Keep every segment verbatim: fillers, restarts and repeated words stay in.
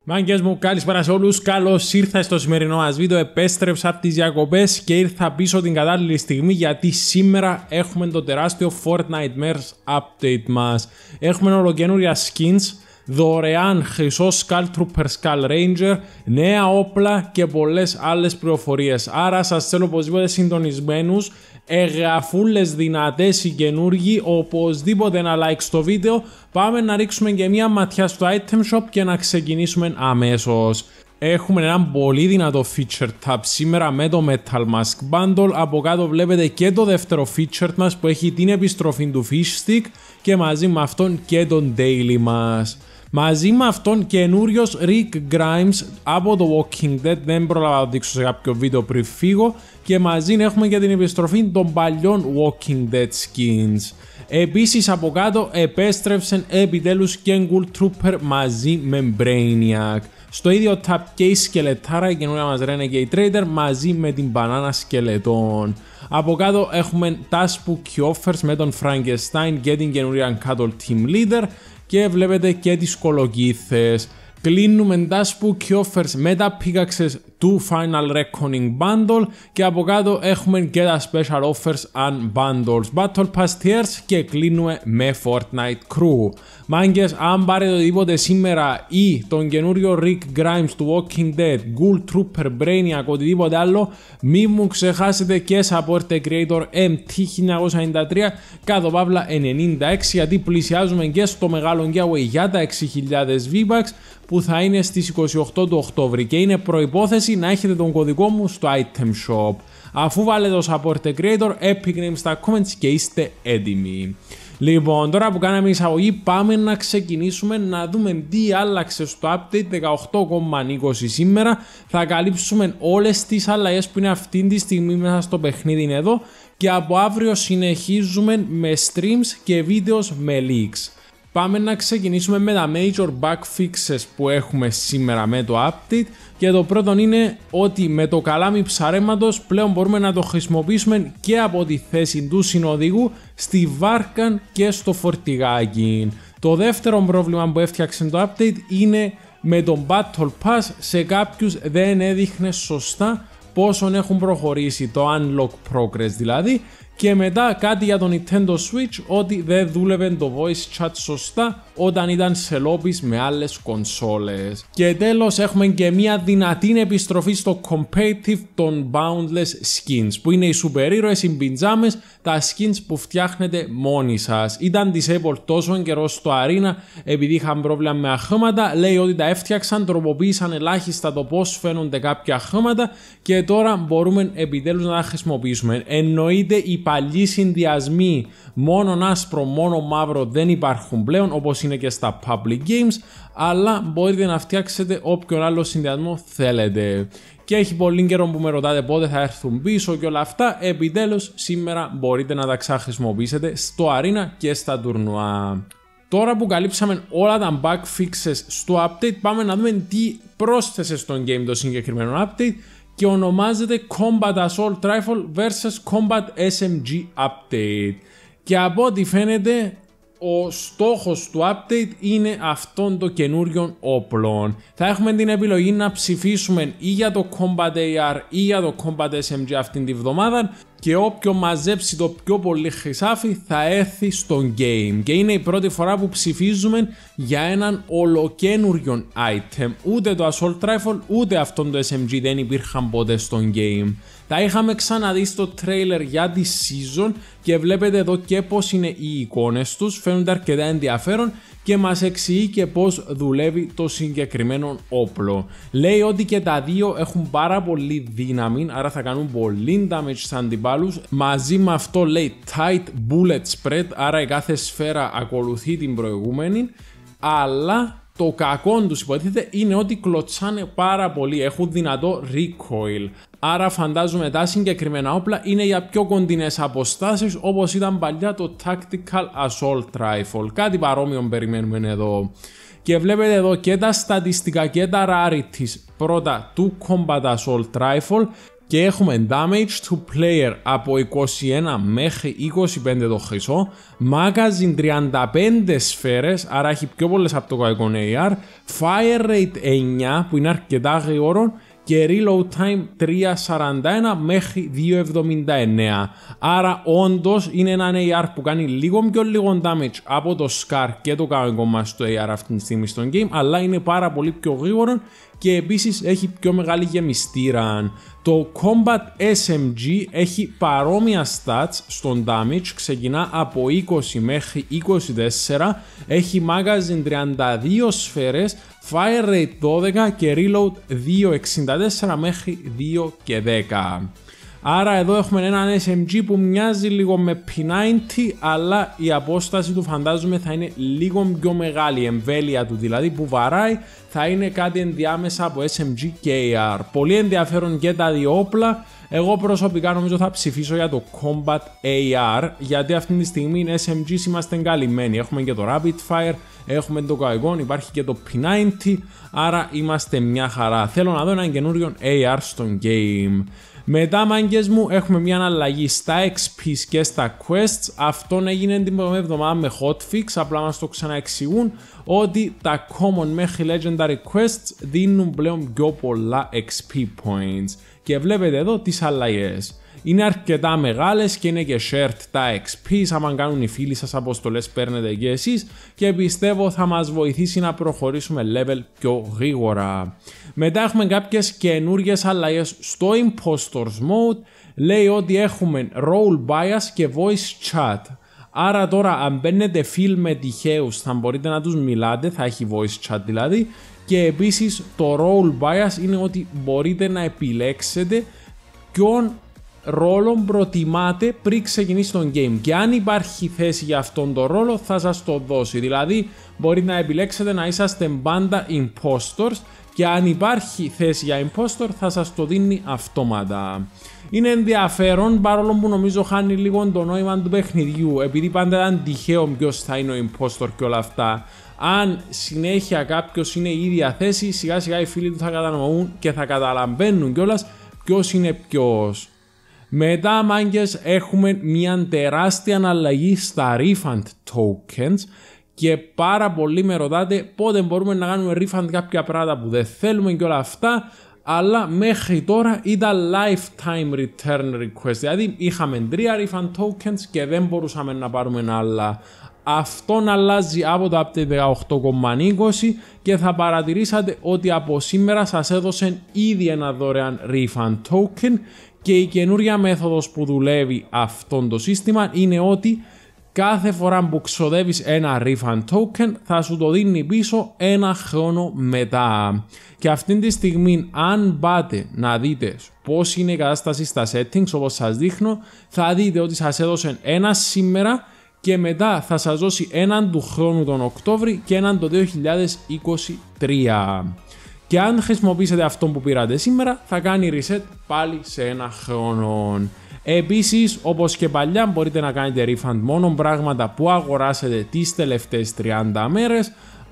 Μάγκες μου, καλησπέρα σε όλους. Καλώς ήρθα στο σημερινό μας βίντεο. Επέστρεψα από τις διακοπές και ήρθα πίσω την κατάλληλη στιγμή γιατί σήμερα έχουμε το τεράστιο Fortnite Merge Update μας. Έχουμε ολοκαινούρια skins, δωρεάν χρυσό Skull Trooper Skull Ranger, νέα όπλα και πολλές άλλες πληροφορίες. Άρα σας θέλω οπωσδήποτε συντονισμένους, εγγραφούλες δυνατές οι καινούργοι, οπωσδήποτε ένα like στο βίντεο. Πάμε να ρίξουμε και μια ματιά στο item shop και να ξεκινήσουμε αμέσως. Έχουμε έναν πολύ δυνατό feature tab σήμερα με το Metal Mask Bundle. Από κάτω βλέπετε και το δεύτερο feature μας που έχει την επιστροφή του Fish Stick και μαζί με αυτόν και τον daily μας. Μαζί με αυτόν καινούριος Rick Grimes από το Walking Dead, δεν πρόλαβα να δείξω σε κάποιο βίντεο πριν φύγω, και μαζί έχουμε και την επιστροφή των παλιών Walking Dead skins. Επίσης από κάτω επέστρεψαν επιτέλους και Ghoul Trooper μαζί με Brainiac. Στο ίδιο tab και η σκελετάρα, η καινούρια μας Renegade Trader μαζί με την μπανάνα σκελετών. Από κάτω έχουμε τα spooky offers με τον Frankenstein και την καινούρια Cattle Team Leader και βλέπετε και τις κολοκύθες. Κλείνουμε τα spooky offers με τα pickaxes του Final Reckoning Bundle και από κάτω έχουμε και τα special offers and bundles, Battle Pass tiers και κλείνουμε με Fortnite Crew. Μάγκες, αν πάρετε οτιδήποτε σήμερα ή τον καινούριο Rick Grimes του Walking Dead, Ghoul Trooper, Brainiac, οτιδήποτε άλλο, μη μου ξεχάσετε και support the creator εμ τι χίλια εννιακόσια ενενήντα τρία κάτω παύλα ενενήντα έξι, γιατί πλησιάζουμε και στο μεγάλο giveaway για τα έξι χιλιάδες V-Bucks που θα είναι στις είκοσι οκτώ του Οκτώβρη και είναι προϋπόθεση να έχετε τον κωδικό μου στο item shop. Αφού βάλετε το support the creator, epic name στα comments και είστε έτοιμοι. Λοιπόν, τώρα που κάναμε εισαγωγή, πάμε να ξεκινήσουμε να δούμε τι άλλαξε στο update δεκαοκτώ κόμμα είκοσι σήμερα. Θα καλύψουμε όλες τις αλλαγές που είναι αυτή τη στιγμή μέσα στο παιχνίδι εδώ και από αύριο συνεχίζουμε με streams και βίντεο με leaks. Πάμε να ξεκινήσουμε με τα major bug fixes που έχουμε σήμερα με το update και το πρώτο είναι ότι με το καλάμι ψαρέματος πλέον μπορούμε να το χρησιμοποιήσουμε και από τη θέση του συνοδηγού στη βάρκα και στο φορτηγάκι. Το δεύτερο πρόβλημα που έφτιαξε το update είναι με τον Battle Pass, σε κάποιους δεν έδειχνε σωστά πόσον έχουν προχωρήσει, το Unlock Progress δηλαδή. Και μετά κάτι για το Nintendo Switch, ότι δεν δούλευε το voice chat σωστά όταν ήταν σε lobbies με άλλες κονσόλες. Και τέλος έχουμε και μια δυνατή επιστροφή στο competitive των Boundless skins, που είναι οι σούπερ ήρωες, οι πιτζάμες, τα skins που φτιάχνετε μόνοι σας. Ήταν disabled τόσο καιρό στο Arena επειδή είχαν πρόβλημα με αχρώματα, λέει ότι τα έφτιαξαν, τροποποίησαν ελάχιστα το πώς φαίνονται κάποια αχρώματα και τώρα μπορούμε επιτέλους να τα χρησιμοποιήσουμε. Εννοείται οι παλιοί συνδυασμοί μόνο άσπρο, μόνο μαύρο δεν υπάρχουν πλέον όπως είναι και στα public games, αλλά μπορείτε να φτιάξετε όποιον άλλο συνδυασμό θέλετε. Και έχει πολύ καιρό που με ρωτάτε πότε θα έρθουν πίσω και όλα αυτά, επιτέλους σήμερα μπορείτε να τα ξαχρησιμοποιήσετε στο Arena και στα τουρνουά. Τώρα που καλύψαμε όλα τα bug fixes στο update, πάμε να δούμε τι πρόσθεσε στο game το συγκεκριμένο update και ονομάζεται Combat Assault Rifle versus Combat ες εμ τζι Update. Και από ό,τι φαίνεται ο στόχος του update είναι αυτόν το καινούριο όπλο. Θα έχουμε την επιλογή να ψηφίσουμε ή για το Combat έι αρ ή για το Combat ες εμ τζι αυτήν τη βδομάδα και όποιο μαζέψει το πιο πολύ χρυσάφι θα έρθει στο game. Και είναι η πρώτη φορά που ψηφίζουμε για έναν ολοκένουριο item. Ούτε το Assault Rifle ούτε αυτόν το ες εμ τζι δεν υπήρχαν ποτέ στο game. Τα είχαμε ξαναδεί στο trailer για τη season και βλέπετε εδώ και πως είναι οι εικόνες τους, φαίνονται αρκετά ενδιαφέρον και μας εξηγεί και πως δουλεύει το συγκεκριμένο όπλο. Λέει ότι και τα δύο έχουν πάρα πολύ δύναμη, άρα θα κάνουν πολύ damage στους αντιπάλους. Μαζί με αυτό λέει tight bullet spread, άρα η κάθε σφαίρα ακολουθεί την προηγούμενη, αλλά το κακό τους υποτίθεται είναι ότι κλωτσάνε πάρα πολύ, έχουν δυνατό recoil. Άρα φαντάζομαι τα συγκεκριμένα όπλα είναι για πιο κοντινές αποστάσεις όπως ήταν παλιά το Tactical Assault Rifle. Κάτι παρόμοιο περιμένουμε εδώ. Και βλέπετε εδώ και τα στατιστικά και τα rarities πρώτα του Combat Assault Rifle. και έχουμε damage to player από είκοσι ένα μέχρι είκοσι πέντε το χρυσό, magazine τριάντα πέντε σφαίρες, άρα έχει πιο πολλές από το κακό έι αρ, fire rate εννιά που είναι αρκετά γρήγορο και reload time τρία σαράντα ένα μέχρι δύο εβδομήντα εννέα. Άρα όντως είναι ένα έι αρ που κάνει λίγο πιο λίγο damage από το Scar και το κανονικό μας το έι αρ αυτή τη στιγμή στο game, αλλά είναι πάρα πολύ πιο γρήγορο και επίσης έχει πιο μεγάλη γεμιστήρα. Το Combat ες εμ τζι έχει παρόμοια stats στον damage, ξεκινά από είκοσι μέχρι είκοσι τέσσερα, έχει magazine τριάντα δύο σφαίρες, fire rate δώδεκα και reload δύο εξήντα τέσσερα μέχρι δύο και δέκα. Άρα εδώ έχουμε έναν ες εμ τζι που μοιάζει λίγο με πι ενενήντα, αλλά η απόσταση του φαντάζομαι θα είναι λίγο πιο μεγάλη, η εμβέλεια του δηλαδή που βαράει θα είναι κάτι ενδιάμεσα από ες εμ τζι και έι αρ. Πολύ ενδιαφέρον και τα δύο όπλα. Εγώ προσωπικά νομίζω θα ψηφίσω για το Combat έι αρ, γιατί αυτή τη στιγμή είναι ες εμ τζι είμαστε καλυμμένοι. Έχουμε και το Rapid Fire, έχουμε το Kaegon, υπάρχει και το πι ενενήντα, άρα είμαστε μια χαρά. Θέλω να δω έναν καινούριο έι αρ στο game. Μετά, μάγκες μου, έχουμε μια αλλαγή στα εξ πι και στα quests. Αυτόν έγινε την προηγούμενη εβδομάδα με hotfix, απλά μας το ξαναεξηγούν ότι τα common μέχρι legendary quests δίνουν πλέον πιο πολλά εξ πι points. Και βλέπετε εδώ τις αλλαγές. Είναι αρκετά μεγάλες και είναι και shared τα εξ πι, άμα κάνουν οι φίλοι σας αποστολές παίρνετε και εσείς και πιστεύω θα μας βοηθήσει να προχωρήσουμε level πιο γρήγορα. Μετά έχουμε κάποιες καινούργιες αλλαγές στο Impostors Mode, λέει ότι έχουμε role bias και voice chat. Άρα τώρα αν μπαίνετε fill με τυχαίους θα μπορείτε να τους μιλάτε, θα έχει voice chat δηλαδή, και επίσης το role bias είναι ότι μπορείτε να επιλέξετε ποιον ρόλο προτιμάτε πριν ξεκινήσει το game και αν υπάρχει θέση για αυτόν τον ρόλο θα σας το δώσει. Δηλαδή μπορείτε να επιλέξετε να είσαστε πάντα impostors και αν υπάρχει θέση για impostor θα σας το δίνει αυτόματα. Είναι ενδιαφέρον παρόλο που νομίζω χάνει λίγο το νόημα του παιχνιδιού, επειδή πάντα ήταν τυχαίο ποιος θα είναι ο impostor και όλα αυτά. Αν συνέχεια κάποιος είναι η ίδια θέση, σιγά σιγά οι φίλοι του θα κατανοούν και θα καταλαβαίνουν κιόλας ποιος είναι ποιος. Μετά, μάγκες, έχουμε μια τεράστια αλλαγή στα refund tokens και πάρα πολλοί με ρωτάτε πότε μπορούμε να κάνουμε refund κάποια πράγματα που δεν θέλουμε και όλα αυτά, αλλά μέχρι τώρα ήταν lifetime return request, δηλαδή είχαμε τρία refund tokens και δεν μπορούσαμε να πάρουμε άλλα. Αυτόν αλλάζει από το update δεκαοκτώ κόμμα είκοσι και θα παρατηρήσατε ότι από σήμερα σας έδωσε ήδη ένα δωρεάν refund token και η καινούρια μέθοδος που δουλεύει αυτό το σύστημα είναι ότι κάθε φορά που ξοδεύεις ένα refund token θα σου το δίνει πίσω ένα χρόνο μετά. Και αυτή τη στιγμή αν πάτε να δείτε πώς είναι η κατάσταση στα settings όπως σας δείχνω, θα δείτε ότι σας έδωσε ένα σήμερα και μετά θα σας δώσει έναν του χρόνου τον Οκτώβρη και έναν το δύο χιλιάδες είκοσι τρία. Και αν χρησιμοποιήσετε αυτό που πήρατε σήμερα θα κάνει reset πάλι σε ένα χρόνο. Επίσης, όπως και παλιά, μπορείτε να κάνετε refund μόνο πράγματα που αγοράσετε τις τελευταίες τριάντα μέρες,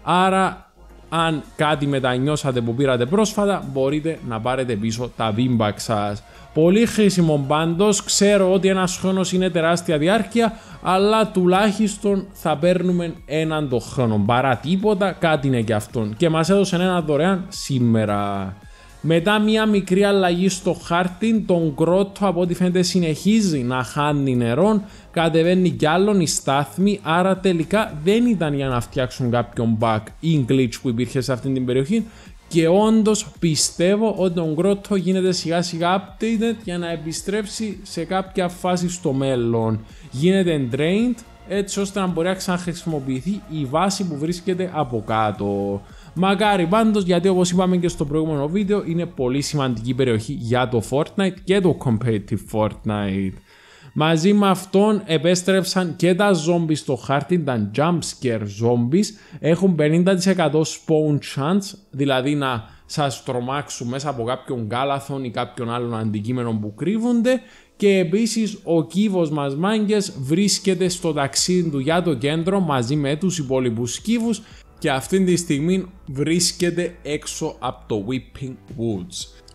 άρα αν κάτι μετανιώσατε που πήρατε πρόσφατα μπορείτε να πάρετε πίσω τα wingback σας. Πολύ χρήσιμο πάντως, ξέρω ότι ένας χρόνος είναι τεράστια διάρκεια, αλλά τουλάχιστον θα παίρνουμε έναν το χρόνο. Παρά τίποτα, κάτι είναι και αυτόν. Και μας έδωσε ένα δωρεάν σήμερα. Μετά μια μικρή αλλαγή στο χάρτη, τον Grotto από ό,τι φαίνεται συνεχίζει να χάνει νερό, κατεβαίνει κι άλλον η στάθμη, άρα τελικά δεν ήταν για να φτιάξουν κάποιον bug ή glitch που υπήρχε σε αυτή την περιοχή και όντως πιστεύω ότι τον Grotto γίνεται σιγά σιγά updated για να επιστρέψει σε κάποια φάση στο μέλλον. Γίνεται drained έτσι ώστε να μπορεί να ξαναχρησιμοποιηθεί η βάση που βρίσκεται από κάτω. Μακάρι πάντως, γιατί όπως είπαμε και στο προηγούμενο βίντεο είναι πολύ σημαντική περιοχή για το Fortnite και το competitive Fortnite. Μαζί με αυτόν επέστρεψαν και τα zombies στο χάρτη, τα jump scare zombies έχουν πενήντα τοις εκατό spawn chance, δηλαδή να σας τρομάξουν μέσα από κάποιον κάλαθον ή κάποιον άλλον αντικείμενο που κρύβονται. Και επίσης ο κύβος μας, μάγκες, βρίσκεται στο ταξίδι του για το κέντρο μαζί με τους υπόλοιπους κύβους και αυτή τη στιγμή βρίσκεται έξω από το Weeping Woods.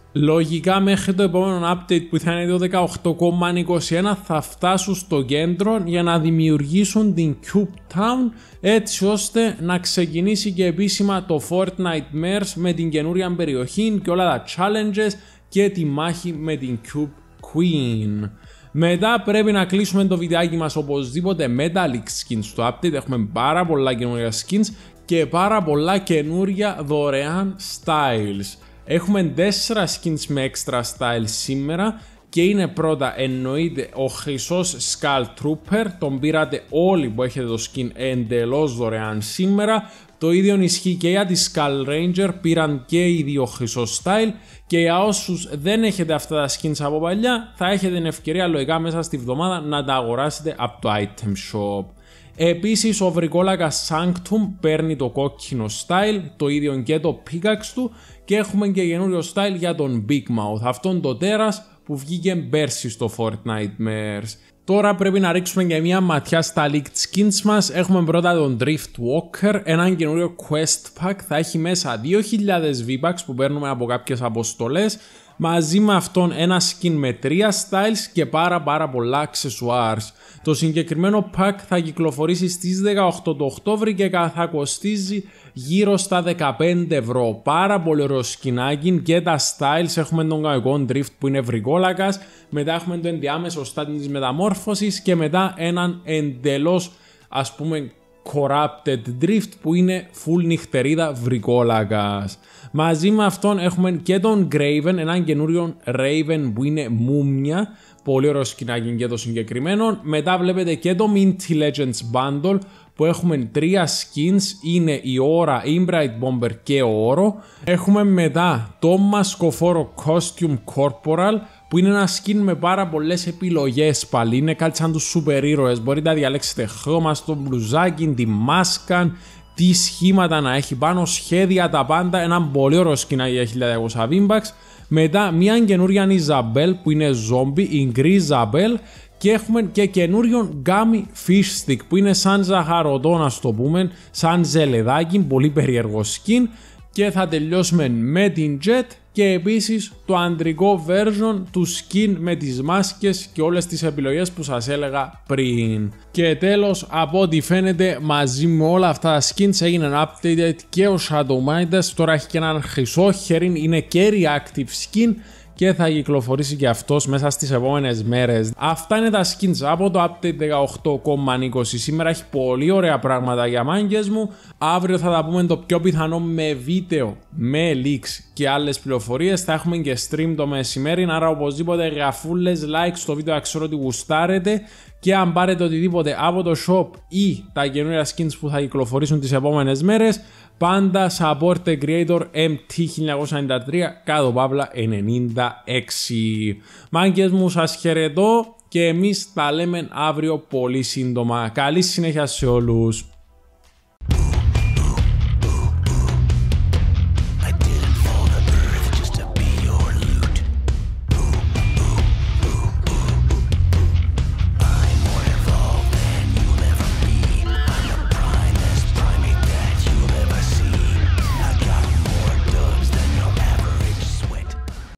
Λογικά μέχρι το επόμενο update που θα είναι το δεκαοκτώ κόμμα είκοσι ένα θα φτάσουν στο κέντρο για να δημιουργήσουν την Cube Town, έτσι ώστε να ξεκινήσει και επίσημα το Fortnitemares με την καινούρια περιοχή και όλα τα challenges και τη μάχη με την Cube Queen. Μετά πρέπει να κλείσουμε το βιντεάκι μας οπωσδήποτε με τα leaked skins στο update. Έχουμε πάρα πολλά καινούρια skins και πάρα πολλά καινούρια δωρεάν styles. Έχουμε τέσσερα skins με extra styles σήμερα και είναι πρώτα εννοείται ο χρυσός Skull Trooper, τον πήρατε όλοι που έχετε το skin εντελώς δωρεάν σήμερα. Το ίδιο ισχύει και για τη Skull Ranger, πήραν και οι δύο χρυσό style και για όσους δεν έχετε αυτά τα skins από παλιά θα έχετε την ευκαιρία λογικά μέσα στη βδομάδα να τα αγοράσετε από το item shop. Επίσης ο βρικόλακας Sanctum παίρνει το κόκκινο style, το ίδιο και το pickaxe του και έχουμε και καινούριο style για τον Big Mouth, αυτόν το τέρας που βγήκε πέρσι στο Fortnitemares. Τώρα πρέπει να ρίξουμε και μια ματιά στα leaked skins μας. Έχουμε πρώτα τον Drift Walker, έναν καινούριο quest pack, θα έχει μέσα δύο χιλιάδες V-Bucks που παίρνουμε από κάποιες αποστολές. Μαζί με αυτόν ένα skin με τρία styles και πάρα πάρα πολλά accessoires. Το συγκεκριμένο pack θα κυκλοφορήσει στις δεκαοκτώ του Οκτώβρη και θα κοστίζει γύρω στα δεκαπέντε ευρώ. Πάρα πολύ ωραίο σκινάκι και τα styles. Έχουμε τον κανονικό drift που είναι βρικόλακας, μετά έχουμε το ενδιάμεσο στάδιο της μεταμόρφωσης και μετά έναν εντελώς ας πούμε corrupted drift που είναι full νυχτερίδα βρικόλακας. Μαζί με αυτόν έχουμε και τον Graven, έναν καινούριο Raven που είναι μούμια, πολύ ωραίο σκηνάκι και το συγκεκριμένο. Μετά βλέπετε και το Minty Legends Bundle που έχουμε τρία skins, είναι η Aura, η Bright Bomber και ο Oro. Έχουμε μετά το μασκοφόρο Costume Corporal που είναι ένα skin με πάρα πολλές επιλογές πάλι, είναι κάτι σαν τους σούπερ ήρωες, μπορείτε να διαλέξετε χρώμα στο μπλουζάκι, τη μάσκα, τι σχήματα να έχει πάνω, σχέδια, τα πάντα, ένα πολύ ωραίο skin για χίλια διακόσια V-Bucks. Μετά μια καινούρια Isabel που είναι zombie, η Grisabel, και έχουμε και καινούριον Gummy Fish Stick που είναι σαν ζαχαρωτό να το πούμε, σαν ζελεδάκι, πολύ περίεργο skin. Και θα τελειώσουμε με την Jet και επίσης το αντρικό version του skin με τις μάσκες και όλες τις επιλογές που σας έλεγα πριν. Και τέλος, από ό,τι φαίνεται μαζί με όλα αυτά τα skins έγινε updated και ο Shadow Midas, τώρα έχει και έναν χρυσό χέρι, είναι και reactive skin και θα κυκλοφορήσει και αυτός μέσα στις επόμενες μέρες. Αυτά είναι τα skins από το update δεκαοκτώ κόμμα είκοσι. Σήμερα έχει πολύ ωραία πράγματα για μάγκες μου. Αύριο θα τα πούμε το πιο πιθανό με βίντεο, με leaks και άλλες πληροφορίες. Θα έχουμε και stream το μεσημέρι, άρα οπωσδήποτε γραφούλες, like στο βίντεο να ξέρω ότι γουστάρετε. Και αν πάρετε οτιδήποτε από το shop ή τα καινούργια skins που θα κυκλοφορήσουν τις επόμενες μέρες, πάντα support the creator εμ τι χίλια εννιακόσια ενενήντα τρία κάτω παύλα ενενήντα έξι. Μάγκες μου, σας χαιρετώ και εμείς τα λέμε αύριο πολύ σύντομα. Καλή συνέχεια σε όλους.